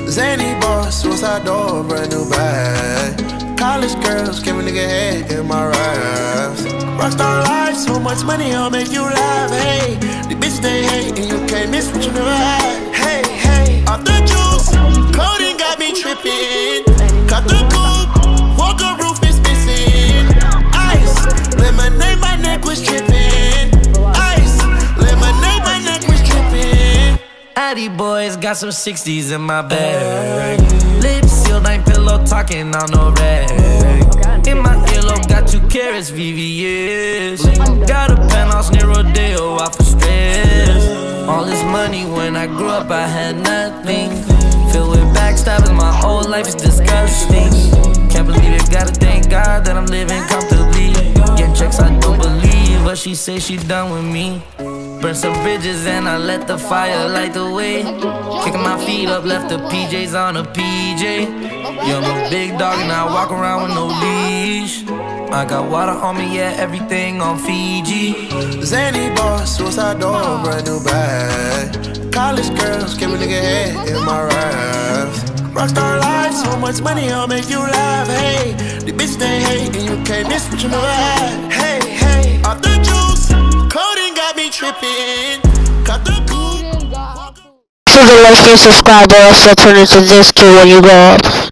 Zany boss, suicide door, brand new bag. College girls, give a nigga head in my raps. Rockstar life, so much money, I'll make you laugh. Hey, the bitch they hate, and you can't miss what you never had. Hey, hey, off the juice, coding got me tripping. Cut the coupe, Walker roof is missing. Ice, lemonade, my neck was tripping. Ice, lemonade, my neck was tripping. Addy boys got some 60s in my bag. Lips sealed, ain't pillow talking on no rag. In my earlobe got 2 carats, VVS. Got a penthouse near Rodeo, off of stress. All this money when I grew up, I had nothing. Filled with backstabbing, my whole life is disgusting. Can't believe it, gotta thank God that I'm living comfortably. Getting checks, I don't believe, but she say she done with me. Burn some bridges and I let the fire light the way. Kicking my feet up, left the PJs on a PJ. Yeah, I'm a big dog and I walk around with no leash. I got water on me, yeah, everything on Fiji. Zany boss, suicide door, brand new bag. College girls, give a nigga head in my raps. Rockstar life, so much money, I'll make you laugh. Hey, the bitch they hate, and you can't miss what you never had. Hey, hey, off the juice, coding got me tripping. Cut the coupe. To the like and subscribe, but also turn into this kid when you grow up.